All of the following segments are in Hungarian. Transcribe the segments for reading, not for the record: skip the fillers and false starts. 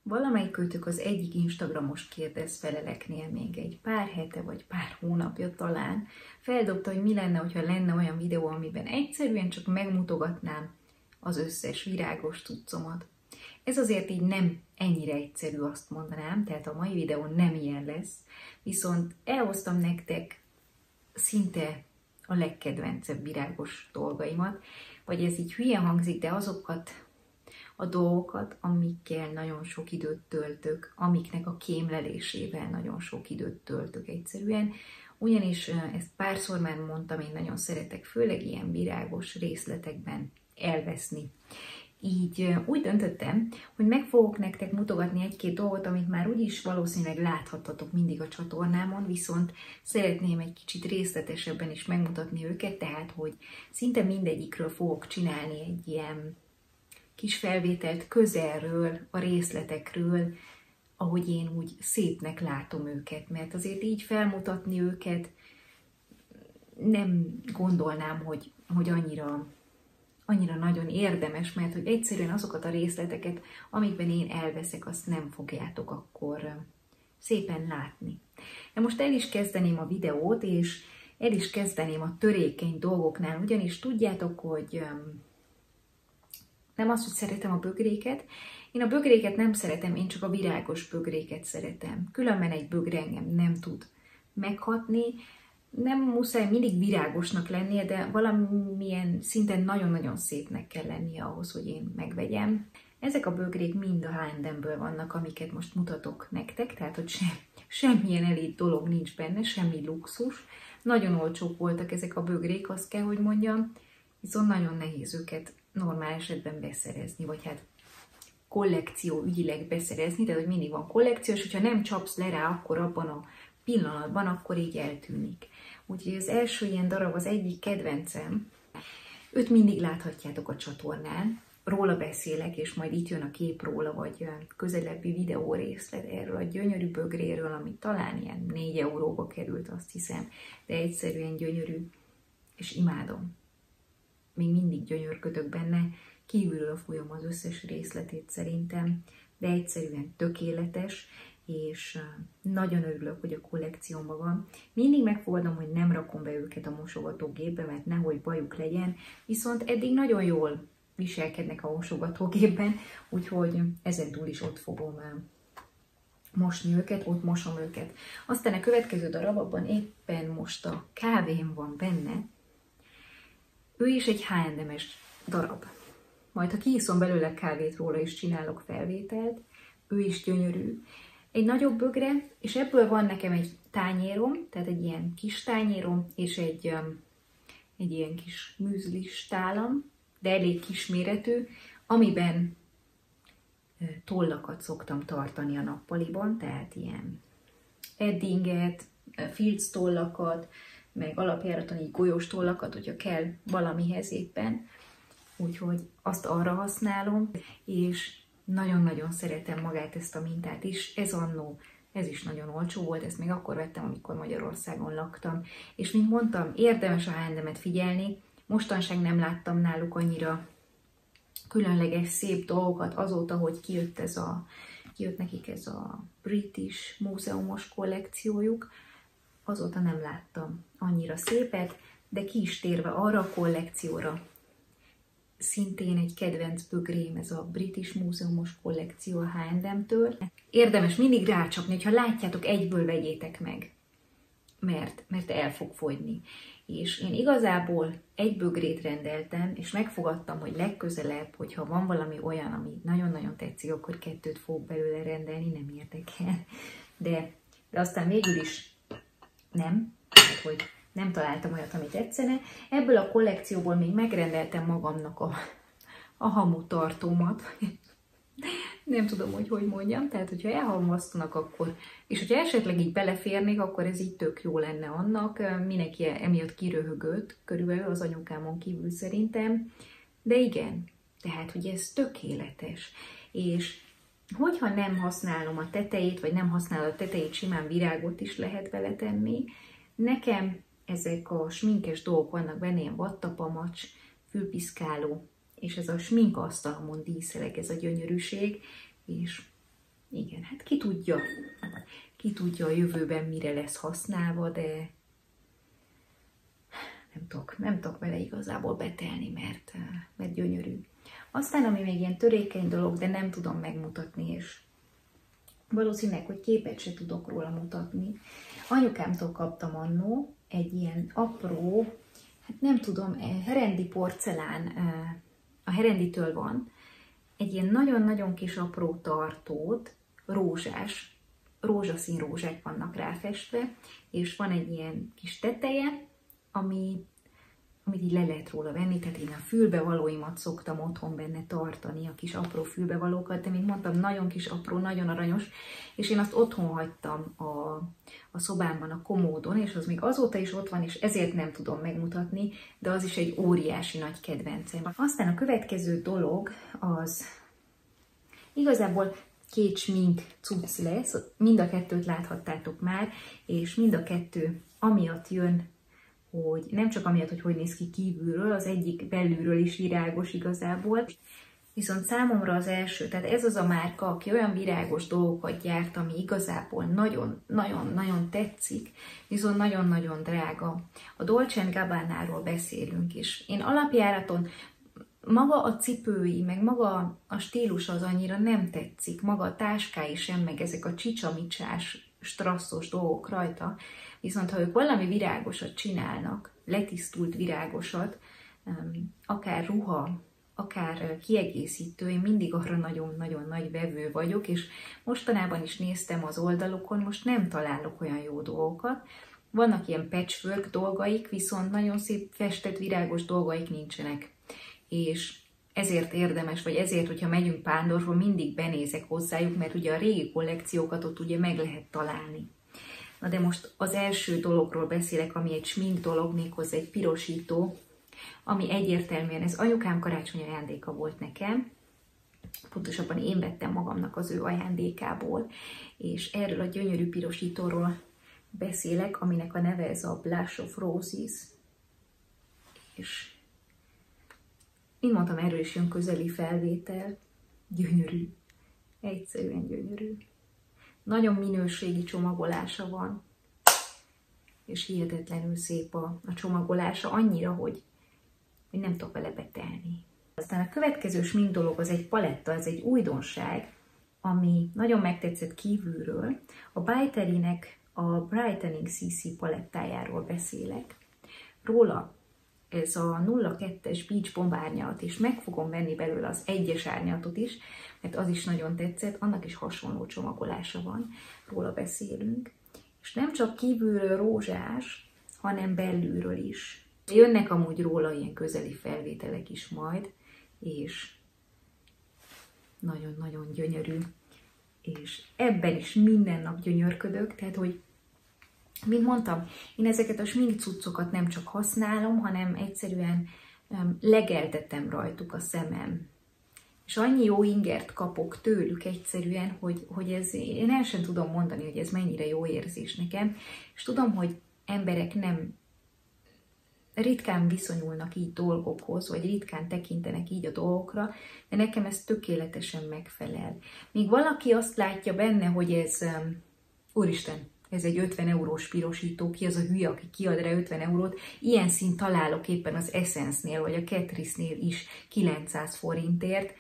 Valamelyikőtök az egyik instagramos kérdezfeleleknél még egy pár hete vagy pár hónapja talán feldobta, hogy mi lenne, hogyha lenne olyan videó, amiben egyszerűen csak megmutogatnám az összes virágos cuccomat. Ez azért így nem ennyire egyszerű, azt mondanám, tehát a mai videó nem ilyen lesz, viszont elhoztam nektek szinte a legkedvencebb virágos dolgaimat, vagy ez így hülye hangzik, de azokat a dolgokat, amikkel nagyon sok időt töltök, amiknek a kémlelésével nagyon sok időt töltök egyszerűen. Ugyanis ezt párszor már mondtam, én nagyon szeretek főleg ilyen virágos részletekben elveszni. Így úgy döntöttem, hogy meg fogok nektek mutogatni egy-két dolgot, amit már úgyis valószínűleg láthattatok mindig a csatornámon, viszont szeretném egy kicsit részletesebben is megmutatni őket, tehát hogy szinte mindegyikről fogok csinálni egy ilyen kis felvételt közelről, a részletekről, ahogy én úgy szépnek látom őket, mert azért így felmutatni őket nem gondolnám, hogy annyira nagyon érdemes, mert hogy egyszerűen azokat a részleteket, amikben én elveszek, azt nem fogjátok akkor szépen látni. De most el is kezdeném a videót, és el is kezdeném a törékeny dolgoknál, ugyanis tudjátok, hogy nem azt, hogy szeretem a bögréket. Én a bögréket nem szeretem, én csak a virágos bögréket szeretem. Különben egy bögre engem nem tud meghatni. Nem muszáj mindig virágosnak lennie, de valamilyen szinten nagyon-nagyon szépnek kell lennie ahhoz, hogy én megvegyem. Ezek a bögrék mind a H&M-ből vannak, amiket most mutatok nektek, tehát hogy semmilyen elit dolog nincs benne, semmi luxus. Nagyon olcsók voltak ezek a bögrék, azt kell, hogy mondjam, viszont nagyon nehéz őket normál esetben beszerezni, vagy hát kollekció ügyileg beszerezni, tehát hogy mindig van kollekció, és hogyha nem csapsz le rá, akkor abban a pillanatban, akkor így eltűnik. Úgyhogy az első ilyen darab az egyik kedvencem. Őt mindig láthatjátok a csatornán, róla beszélek, és majd itt jön a kép róla, vagy közelebbi videó részlet erről a gyönyörű bögréről, ami talán ilyen 4 euróba került, azt hiszem, de egyszerűen gyönyörű, és imádom. Még mindig gyönyörködök benne, kívülről fújom az összes részletét szerintem, de egyszerűen tökéletes, és nagyon örülök, hogy a kollekciómban van. Mindig megfogadom, hogy nem rakom be őket a mosogatógépbe, mert nehogy bajuk legyen, viszont eddig nagyon jól viselkednek a mosogatógépben, úgyhogy ezen túl is ott fogom mosni őket, ott mosom őket. Aztán a következő darabban éppen most a kávém van benne. Ő is egy H&M-es darab. Majd ha kiiszom belőle kávét, róla is csinálok felvételt. Ő is gyönyörű. Egy nagyobb bögre, és ebből van nekem egy tányérom, tehát egy ilyen kis tányérom, és egy ilyen kis műzlis tálam, de elég kisméretű, amiben tollakat szoktam tartani a nappaliban, tehát ilyen eddinget, filc tollakat, meg alapjáraton így golyós tollakat, hogyha kell valamihez éppen. Úgyhogy azt arra használom, és nagyon-nagyon szeretem magát ezt a mintát is. Ez is nagyon olcsó volt, ezt még akkor vettem, amikor Magyarországon laktam. És mint mondtam, érdemes a H&M-et figyelni. Mostanság nem láttam náluk annyira különleges, szép dolgokat azóta, hogy kijött nekik ez a British múzeumos kollekciójuk. Azóta nem láttam annyira szépet, de ki is térve arra a kollekcióra, szintén egy kedvenc bögrém, ez a British múzeumos kollekció a H&M-től. Érdemes mindig rácsapni, hogyha látjátok, egyből vegyétek meg, mert el fog fogyni. És én igazából egy bögrét rendeltem, és megfogadtam, hogy legközelebb, hogyha van valami olyan, ami nagyon-nagyon tetszik, akkor 2 fogok belőle rendelni, nem érdekel. De aztán végül is nem, tehát hogy nem találtam olyat, ami tetszene. Ebből a kollekcióból még megrendeltem magamnak a hamutartómat. Nem tudom, hogy mondjam. Tehát, hogyha elhamvasztanak, akkor, és hogyha esetleg így beleférnék, akkor ez így tök jó lenne annak. Mindenki emiatt kiröhögött, körülbelül az anyukámon kívül szerintem. De igen, tehát, hogy ez tökéletes. És hogyha nem használom a tetejét, vagy nem használom a tetejét, simán virágot is lehet vele tenni. Nekem ezek a sminkes dolgok vannak benne, ilyen vattapamacs, fülpiszkáló, és ez a sminkasztalomon díszeleg, ez a gyönyörűség, és Igen, hát ki tudja a jövőben mire lesz használva, de nem tudok vele igazából betelni, mert gyönyörű. Aztán, ami még ilyen törékeny dolog, de nem tudom megmutatni, és valószínűleg, hogy képet se tudok róla mutatni. Anyukámtól kaptam annó egy ilyen apró, hát nem tudom, herendi porcelán, a herenditől van, egy ilyen nagyon-nagyon kis apró tartót, rózsaszín rózsák vannak ráfestve, és van egy ilyen kis teteje, amit így le lehet róla venni, tehát én a fülbevalóimat szoktam otthon benne tartani, a kis apró fülbevalókat, de mint mondtam, nagyon kis apró, nagyon aranyos, és én azt otthon hagytam a szobámban, a komódon, és az még azóta is ott van, és ezért nem tudom megmutatni, de az is egy óriási nagy kedvencem. Aztán a következő dolog az igazából 2 smink cucc lesz, mind a 2-t láthattátok már, és mind a 2 amiatt jön, hogy nem csak amiatt, hogy néz ki kívülről, az egyik belülről is virágos igazából, viszont számomra az első, tehát ez az a márka, aki olyan virágos dolgokat gyárt, ami igazából nagyon tetszik, viszont nagyon-nagyon drága. A Dolce & Gabbanáról beszélünk is. Én alapjáraton maga a cipői, meg maga a stílus az annyira nem tetszik, maga a táskái sem, meg ezek a csicsamicsás, strasszos dolgok rajta, viszont ha ők valami virágosat csinálnak, letisztult virágosat, akár ruha, akár kiegészítő, én mindig arra nagyon-nagyon nagy vevő vagyok, és mostanában is néztem az oldalukon, most nem találok olyan jó dolgokat. Vannak ilyen patchwork dolgaik, viszont nagyon szép festett virágos dolgaik nincsenek. És ezért érdemes, vagy ezért, hogyha megyünk Pándorfba, mindig benézek hozzájuk, mert ugye a régi kollekciókat ott ugye meg lehet találni. Na de most az első dologról beszélek, ami egy smink dolog, méghozzá egy pirosító, ami egyértelműen, ez anyukám karácsonyi ajándéka volt nekem, pontosabban én vettem magamnak az ő ajándékából, és erről a gyönyörű pirosítóról beszélek, aminek a neve ez a Blush of Roses, és mint mondtam, erről is jön közeli felvétel, gyönyörű, egyszerűen gyönyörű. Nagyon minőségi csomagolása van, és hihetetlenül szép a csomagolása, annyira, hogy nem tudok vele betelni. Aztán a következő smink dolog az egy paletta, ez egy újdonság, ami nagyon megtetszett kívülről. A By Terrynek a Brightening CC palettájáról beszélek. Róla ez a 02-es Beach Bomb árnyalat, és meg fogom venni belőle az 1-es árnyalatot is, mert az is nagyon tetszett, annak is hasonló csomagolása van, róla beszélünk. És nem csak kívülről rózsás, hanem belülről is. Jönnek amúgy róla ilyen közeli felvételek is majd, és nagyon-nagyon gyönyörű. És ebben is minden nap gyönyörködök, tehát hogy mint mondtam, én ezeket a smink cuccokat nem csak használom, hanem egyszerűen legeltetem rajtuk a szemem. És annyi jó ingert kapok tőlük egyszerűen, hogy ez, én el sem tudom mondani, hogy ez mennyire jó érzés nekem. És tudom, hogy emberek nem ritkán viszonyulnak így dolgokhoz, vagy ritkán tekintenek így a dolgokra, de nekem ez tökéletesen megfelel. Míg valaki azt látja benne, hogy ez, úristen, ez egy 50 eurós pirosító, ki az a hülye, aki kiad rá 50 eurót, ilyen szint találok éppen az Essence-nél, vagy a Catrice-nél is 900 forintért.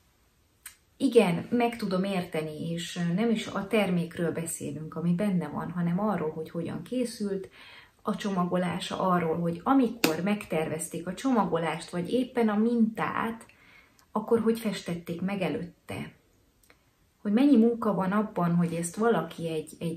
Igen, meg tudom érteni, és nem is a termékről beszélünk, ami benne van, hanem arról, hogy hogyan készült a csomagolása, arról, hogy amikor megtervezték a csomagolást, vagy éppen a mintát, akkor hogy festették meg előtte. Hogy mennyi munka van abban, hogy ezt valaki,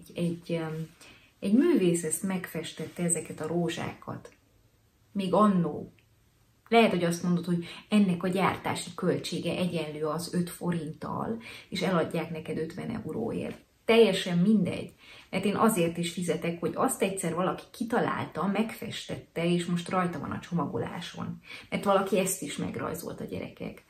egy művész ezt megfestette, ezeket a rózsákat. Még annó. Lehet, hogy azt mondod, hogy ennek a gyártási költsége egyenlő az 5 forinttal, és eladják neked 50 euróért. Teljesen mindegy. Mert én azért is fizetek, hogy azt egyszer valaki kitalálta, megfestette, és most rajta van a csomagoláson. Mert valaki ezt is megrajzolt a gyerekek.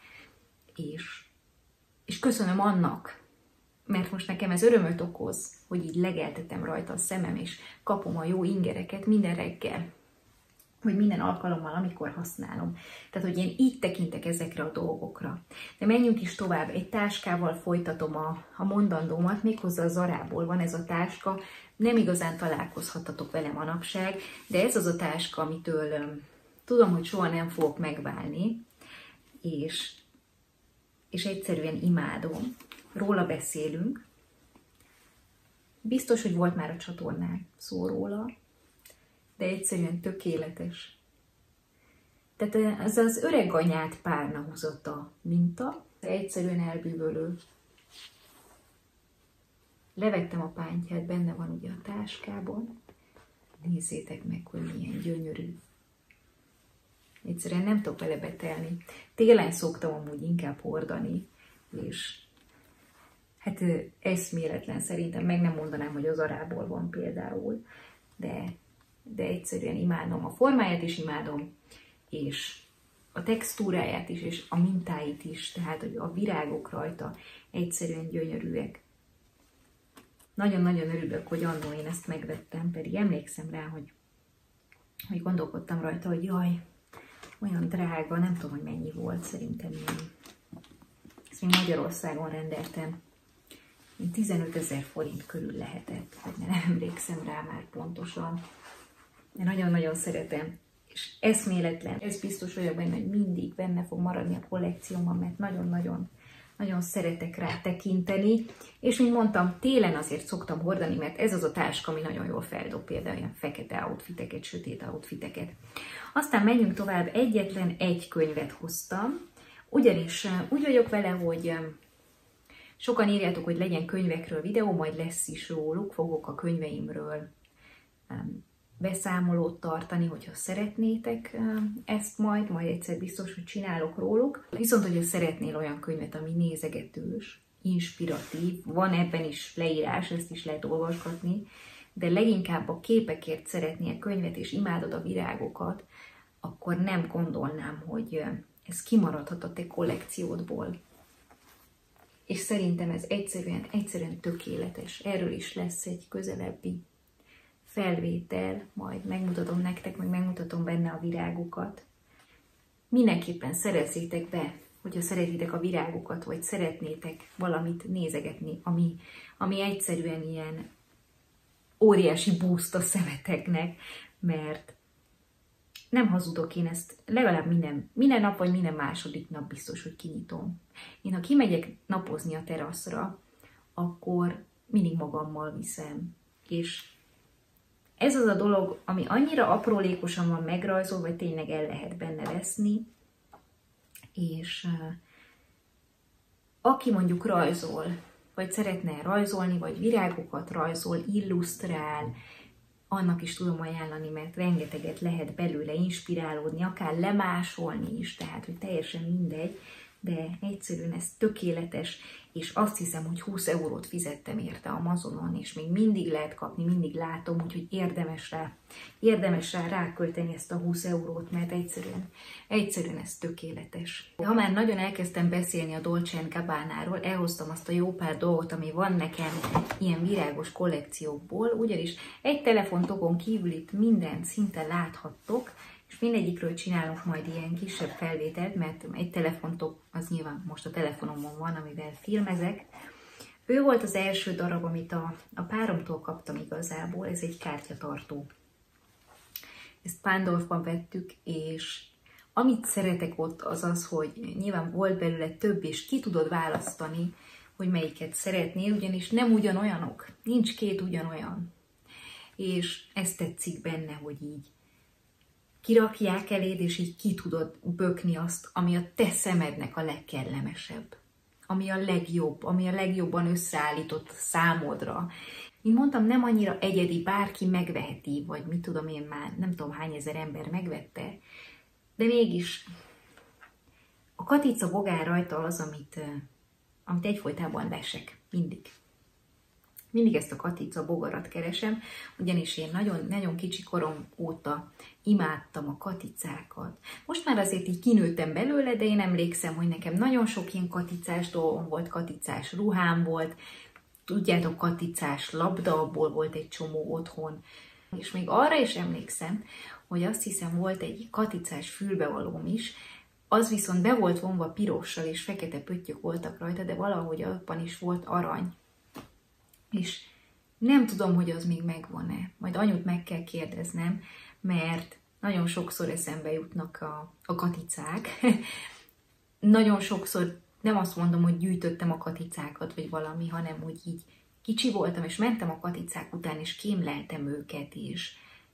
És köszönöm annak, mert most nekem ez örömöt okoz, hogy így legeltetem rajta a szemem, és kapom a jó ingereket minden reggel. hogy minden alkalommal, amikor használom. Tehát, hogy én így tekintek ezekre a dolgokra. De menjünk is tovább. Egy táskával folytatom a mondandómat, méghozzá a Zarából van ez a táska. Nem igazán találkozhattatok vele manapság, de ez az a táska, amitől tudom, hogy soha nem fogok megválni, és egyszerűen imádom. Róla beszélünk. Biztos, hogy volt már a csatornán szó róla, de egyszerűen tökéletes. Tehát ez az öreganyát párna húzata minta, egyszerűen elbűvölő. Levettem a pántját, benne van ugye a táskában. Nézzétek meg, hogy milyen gyönyörű. Egyszerűen nem tudok vele betelni. Télen szoktam amúgy inkább hordani, és hát eszméletlen szerintem, meg nem mondanám, hogy az Zarából van például, de egyszerűen imádom. A formáját is imádom, és a textúráját is, és a mintáit is, tehát hogy a virágok rajta egyszerűen gyönyörűek. Nagyon-nagyon örülök, hogy annól én ezt megvettem, pedig emlékszem rá, hogy gondolkodtam rajta, hogy jaj, olyan drága, nem tudom, hogy mennyi volt, szerintem én. Ezt még Magyarországon rendeltem. 15 000 forint körül lehetett, vagy nem emlékszem rá már pontosan. De nagyon-nagyon szeretem, és eszméletlen. Ez biztos vagyok benne, hogy mindig benne fog maradni a kollekciómban, mert nagyon szeretek rá tekinteni. És mint mondtam, télen azért szoktam hordani, mert ez az a táska, ami nagyon jól feldob például ilyen fekete outfiteket, sötét outfiteket. Aztán menjünk tovább, egyetlen egy könyvet hoztam, ugyanis úgy vagyok vele, hogy sokan írjátok, hogy legyen könyvekről videó, majd lesz is róluk, fogok a könyveimről beszámolót tartani, hogyha szeretnétek ezt majd egyszer biztos, hogy csinálok róluk. Viszont, hogyha szeretnél olyan könyvet, ami nézegetős, inspiratív, van ebben is leírás, ezt is lehet olvasgatni, de leginkább a képekért szeretnél könyvet, és imádod a virágokat, akkor nem gondolnám, hogy ez kimaradhat a te kollekciódból. És szerintem ez egyszerűen tökéletes. Erről is lesz egy közelebbi felvétel, majd megmutatom nektek, meg megmutatom benne a virágokat. Mindenképpen szerezzétek be, hogyha szeretitek a virágokat, vagy szeretnétek valamit nézegetni, ami egyszerűen ilyen óriási boost a szemeteknek, mert nem hazudok, én ezt legalább minden nap, vagy minden második nap biztos, hogy kinyitom. Én ha kimegyek napozni a teraszra, akkor mindig magammal viszem. És ez az a dolog, ami annyira aprólékosan van megrajzolva, vagy tényleg el lehet benne veszni, és aki mondjuk rajzol, vagy szeretne rajzolni, vagy virágokat rajzol, illusztrál, annak is tudom ajánlani, mert rengeteget lehet belőle inspirálódni, akár lemásolni is, tehát hogy teljesen mindegy, de egyszerűen ez tökéletes, és azt hiszem, hogy 20 eurót fizettem érte Amazonon, és még mindig lehet kapni, mindig látom, úgyhogy érdemes rá rákölteni ezt a 20 eurót, mert egyszerűen ez tökéletes. De ha már nagyon elkezdtem beszélni a Dolce & Gabbanáról, elhoztam azt a jó pár dolgot, ami van nekem ilyen virágos kollekciókból, ugyanis egy telefontokon kívül itt mindent szinte láthattok, és mindegyikről csinálok majd ilyen kisebb felvételt, mert egy telefontok, az nyilván most a telefonomon van, amivel filmezek. Ő volt az első darab, amit a páromtól kaptam igazából, ez egy kártyatartó. Ezt Pándorfban vettük, és amit szeretek ott az az, hogy nyilván volt belőle több, és ki tudod választani, hogy melyiket szeretnél, ugyanis nem ugyanolyanok, nincs két ugyanolyan. És ezt tetszik benne, hogy így kirakják eléd, és így ki tudod bökni azt, ami a te szemednek a legkellemesebb, ami a legjobb, ami a legjobban összeállított számodra. Mint mondtam, nem annyira egyedi, bárki megveheti, vagy mit tudom én már, nem tudom hány ezer ember megvette, de mégis a katica bogár rajta az, amit egyfolytában lesek, mindig. Mindig ezt a katica bogarat keresem, ugyanis én nagyon kicsi korom óta imádtam a katicákat. Most már azért így kinőttem belőle, de én emlékszem, hogy nekem nagyon sok ilyen katicás dolgom volt, katicás ruhám volt, tudjátok, katicás labda, abból volt egy csomó otthon. És még arra is emlékszem, hogy azt hiszem volt egy katicás fülbevalóm is, az viszont be volt vonva pirossal, és fekete pöttyök voltak rajta, de valahogy abban is volt arany. És nem tudom, hogy az még megvan-e. Majd anyut meg kell kérdeznem, mert nagyon sokszor eszembe jutnak a katicák. Nagyon sokszor nem azt mondom, hogy gyűjtöttem a katicákat, vagy valami, hanem hogy így kicsi voltam, és mentem a katicák után, és kémleltem őket is.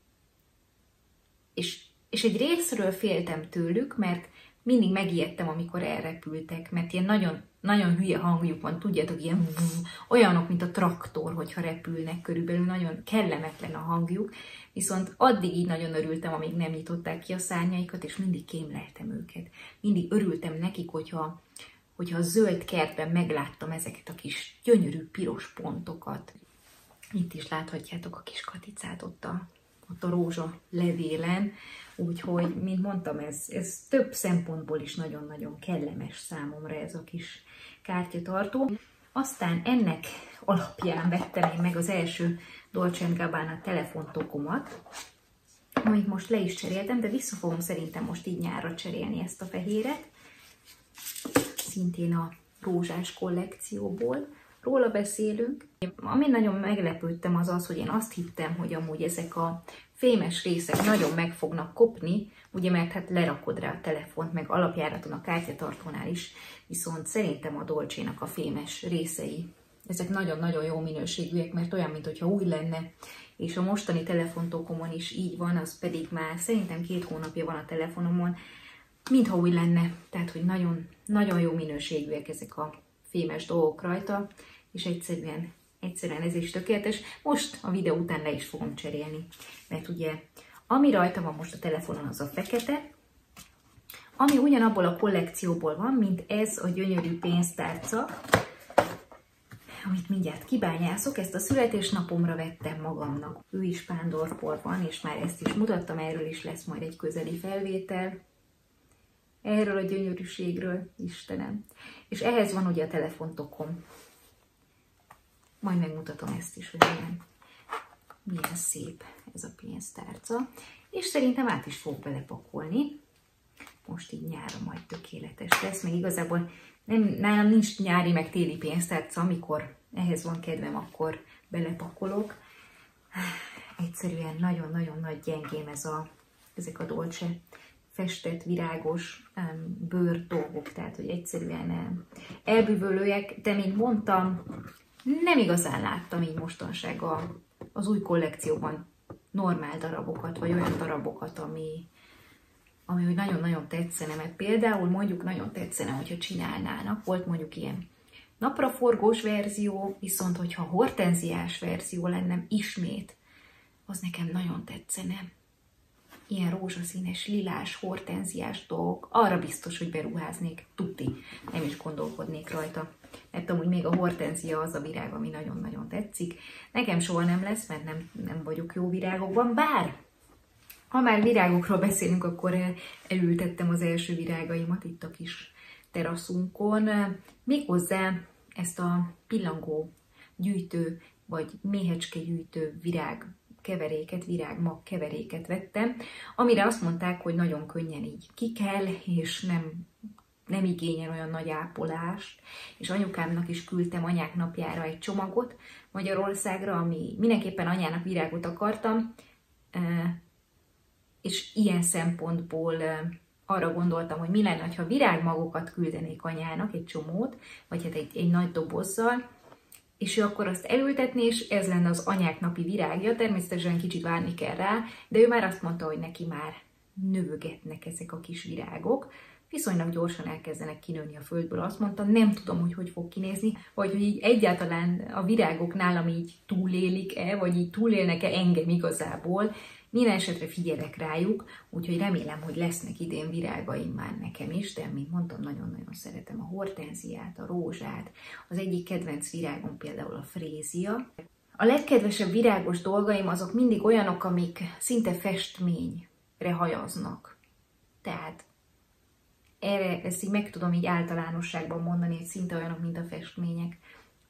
És egy részről féltem tőlük, mert mindig megijedtem, amikor elrepültek, mert ilyen nagyon, nagyon hülye hangjuk van, tudjátok, ilyen olyanok, mint a traktor, hogyha repülnek körülbelül, nagyon kellemetlen a hangjuk, viszont addig így nagyon örültem, amíg nem nyitották ki a szárnyaikat, és mindig kémleltem őket. Mindig örültem nekik, hogyha a zöld kertben megláttam ezeket a kis gyönyörű piros pontokat. Itt is láthatjátok a kis katicát ott a rózsa levélen, úgyhogy, mint mondtam, ez több szempontból is nagyon-nagyon kellemes számomra ez a kis kártyatartó. Aztán ennek alapján vettem én meg az első Dolce & Gabbana telefontokomat, amit most le is cseréltem, de vissza fogom szerintem most így nyárra cserélni ezt a fehéret, szintén a rózsás kollekcióból. Róla beszélünk. Ami nagyon meglepődtem az, hogy én azt hittem, hogy amúgy ezek a fémes részek nagyon meg fognak kopni, ugye, mert hát lerakod rá a telefont, meg alapjáraton a kártyatartónál is, viszont szerintem a Dolce-nak a fémes részei, ezek nagyon-nagyon jó minőségűek, mert olyan, mintha új lenne, és a mostani telefontokomon is így van, az pedig már szerintem 2 hónapja van a telefonomon, mintha új lenne, tehát, hogy nagyon, nagyon jó minőségűek ezek a fémes dolgok rajta, és egyszerűen ez is tökéletes. Most a videó után le is fogom cserélni, mert ugye ami rajta van most a telefonon, az a fekete, ami ugyanabból a kollekcióból van, mint ez a gyönyörű pénztárca, amit mindjárt kibányászok. Ezt a születésnapomra vettem magamnak. Ő is Pándorfból van, és már ezt is mutattam, erről is lesz majd egy közeli felvétel. Erről a gyönyörűségről, Istenem. És ehhez van ugye a telefontokom. Majd megmutatom ezt is, hogy milyen szép ez a pénztárca. És szerintem át is fog belepakolni. Most így nyáron majd tökéletes lesz, meg igazából nálam nincs nyári meg téli pénztárca, amikor ehhez van kedvem, akkor belepakolok. Egyszerűen nagyon-nagyon nagy gyengém ezek a Dolce festett, virágos bőr dolgok, tehát hogy egyszerűen elbűvölőek, de mint mondtam, nem igazán láttam így mostanság az új kollekcióban normál darabokat, vagy olyan darabokat, ami úgy nagyon-nagyon tetszene, mert például mondjuk nagyon tetszene, hogyha csinálnának, volt mondjuk ilyen napraforgós verzió, viszont hogyha hortenziás verzió lenne ismét, az nekem nagyon tetszene. Ilyen rózsaszínes, lilás, hortenziás dolgok, arra biztos, hogy beruháznék, tuti, nem is gondolkodnék rajta. Mert amúgy még a hortenzia az a virág, ami nagyon-nagyon tetszik. Nekem soha nem lesz, mert nem vagyok jó virágokban, bár ha már virágokról beszélünk, akkor elültettem az első virágaimat itt a kis teraszunkon. Méghozzá ezt a pillangó gyűjtő, vagy méhecske gyűjtő virág keveréket, virágmag keveréket vettem, amire azt mondták, hogy nagyon könnyen így ki kell, és nem igényel olyan nagy ápolást, és anyukámnak is küldtem anyák napjára egy csomagot Magyarországra, ami mindenképpen anyának virágot akartam, és ilyen szempontból arra gondoltam, hogy mi lenne, ha virágmagokat küldenék anyának, egy csomót, vagy hát egy nagy dobozzal, és ő akkor azt elültetné, és ez lenne az anyák napi virágja, természetesen kicsit várni kell rá, de ő már azt mondta, hogy neki már növögetnek ezek a kis virágok, viszonylag gyorsan elkezdenek kinőni a földből, azt mondta, nem tudom, hogy fog kinézni, vagy hogy így egyáltalán a virágok nálam így túlélik-e, vagy így túlélnek-e engem igazából. Minden esetre figyelek rájuk, úgyhogy remélem, hogy lesznek idén virágaim már nekem is, de mint mondtam, nagyon-nagyon szeretem a hortenziát, a rózsát. Az egyik kedvenc virágom például a frézia. A legkedvesebb virágos dolgaim azok mindig olyanok, amik szinte festményre hajaznak. Tehát ezt így meg tudom így általánosságban mondani, hogy szinte olyanok, mint a festmények.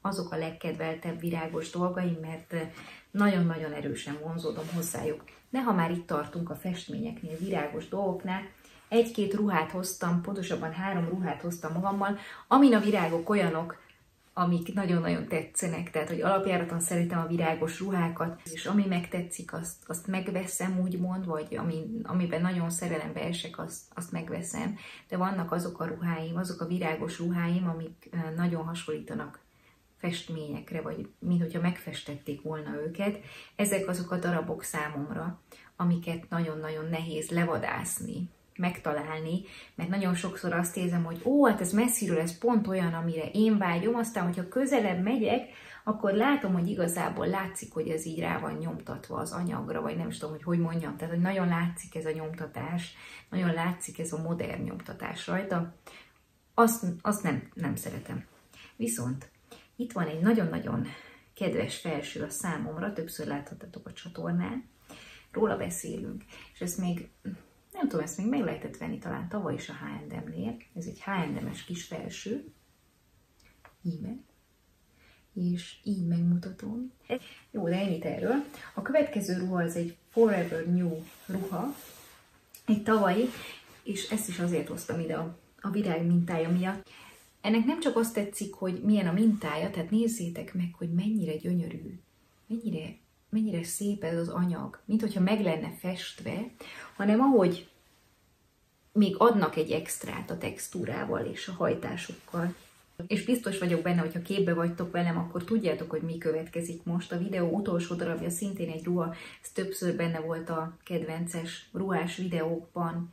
azok a legkedveltebb virágos dolgaim, mert nagyon-nagyon erősen vonzódom hozzájuk. De ha már itt tartunk a festményeknél, virágos dolgoknál, egy-két ruhát hoztam, pontosabban 3 ruhát hoztam magammal, amin a virágok olyanok, amik nagyon-nagyon tetszenek, tehát hogy alapjáraton szeretem a virágos ruhákat, és ami megtetszik, azt megveszem, úgymond, vagy amiben nagyon szerelembe esek, azt megveszem, de vannak azok a ruháim, azok a virágos ruháim, amik nagyon hasonlítanak festményekre, vagy minthogyha megfestették volna őket. Ezek azok a darabok számomra, amiket nagyon-nagyon nehéz levadászni, megtalálni, mert nagyon sokszor azt érzem, hogy hát ez messziről, ez pont olyan, amire én vágyom, aztán, hogyha közelebb megyek, akkor látom, hogy igazából látszik, hogy ez így rá van nyomtatva az anyagra, vagy nem is tudom, hogy mondjam, tehát, hogy nagyon látszik ez a nyomtatás, nagyon látszik ez a modern nyomtatás rajta, azt nem szeretem. Viszont itt van egy nagyon-nagyon kedves felső a számomra, többször láthattatok a csatornán, róla beszélünk, és ezt még nem tudom, ezt még meg lehetett venni talán tavaly is a H&M-nél. Ez egy H&M-es kis felső. Íme. És így megmutatom. Jó, de ennyit erről. A következő ruha az egy Forever New ruha. Egy tavalyi, és ezt is azért hoztam ide a virág mintája miatt. Ennek nem csak azt tetszik, hogy milyen a mintája, tehát nézzétek meg, hogy mennyire gyönyörű, mennyire szép ez az anyag, mint hogyha meg lenne festve, hanem ahogy még adnak egy extrát a textúrával és a hajtásokkal. És biztos vagyok benne, hogyha képbe vagytok velem, akkor tudjátok, hogy mi következik most. A videó utolsó darabja szintén egy ruha, ez többször benne volt a kedvences ruhás videókban,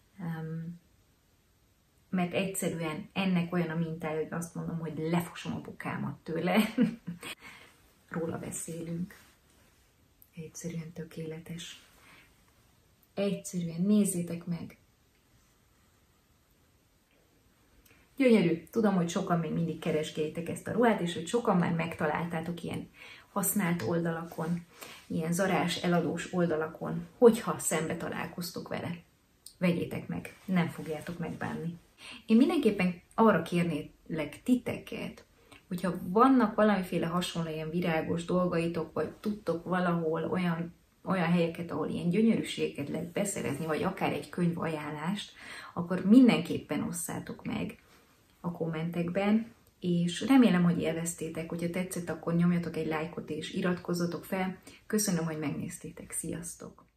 mert egyszerűen ennek olyan a mintája, hogy azt mondom, hogy lefosom a bukámat tőle. Róla beszélünk. Egyszerűen tökéletes. Egyszerűen nézzétek meg. Gyönyörű. Tudom, hogy sokan még mindig keresgélitek ezt a ruhát, és hogy sokan már megtaláltátok ilyen használt oldalakon, ilyen zarás, eladós oldalakon, hogyha szembe találkoztok vele. Vegyétek meg, nem fogjátok megbánni. Én mindenképpen arra kérnélek titeket, hogyha vannak valamiféle hasonló ilyen virágos dolgaitok, vagy tudtok valahol olyan helyeket, ahol ilyen gyönyörűségeket lehet beszerezni, vagy akár egy könyvajánlást, akkor mindenképpen osszátok meg a kommentekben, és remélem, hogy élveztétek, hogyha tetszett, akkor nyomjatok egy lájkot és iratkozzatok fel. Köszönöm, hogy megnéztétek. Sziasztok!